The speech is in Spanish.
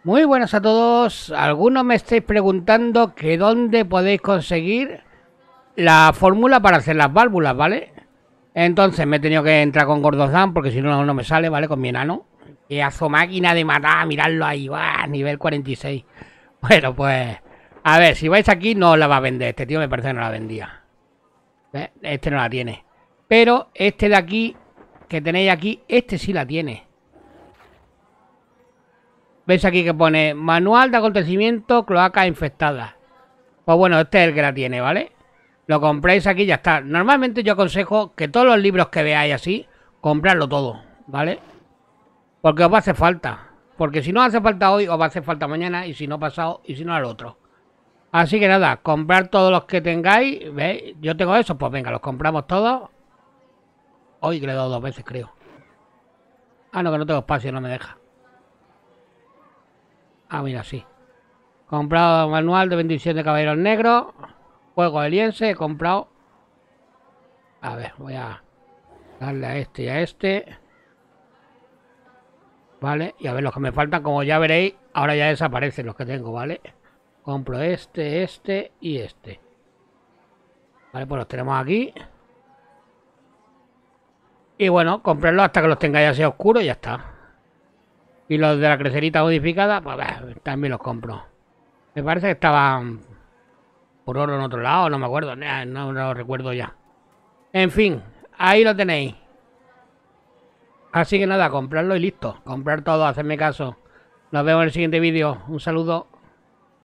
Muy buenas a todos. Algunos me estáis preguntando que dónde podéis conseguir la fórmula para hacer las válvulas, ¿vale? Entonces me he tenido que entrar con Gordozan porque si no, no me sale, ¿vale? Con mi enano. Pedazo máquina de matar, miradlo ahí, ¡buah! Nivel 46. Bueno, pues, a ver, si vais aquí no os la va a vender. Este tío me parece que no la vendía. ¿Ves? Este no la tiene. Pero este de aquí, que tenéis aquí, este sí la tiene. ¿Veis aquí que pone manual de acontecimiento cloaca infectada? Pues bueno, este es el que la tiene, ¿vale? Lo compráis aquí y ya está. Normalmente yo aconsejo que todos los libros que veáis así, comprarlo todo, ¿vale? Porque os va a hacer falta. Porque si no hace falta hoy, os va a hacer falta mañana, y si no pasado, y si no al otro. Así que nada, comprar todos los que tengáis, ¿veis? Yo tengo esos, pues venga, los compramos todos. Hoy que le he dado 2 veces, creo. Ah, no, que no tengo espacio, no me deja. Ah, mira, sí. Comprado manual de bendición de caballeros negros. Juego de liense, he comprado. A ver, voy a darle a este y a este. Vale, y a ver los que me faltan, como ya veréis, ahora ya desaparecen los que tengo, ¿vale? Compro este y este. Vale, pues los tenemos aquí. Y bueno, comprarlos hasta que los tengáis así oscuros y ya está. Y los de la crecerita modificada, pues también los compro. Me parece que estaban por oro en otro lado, no me acuerdo, no lo recuerdo ya. En fin, ahí lo tenéis. Así que nada, comprarlo y listo. Comprar todo, hacerme caso. Nos vemos en el siguiente vídeo. Un saludo.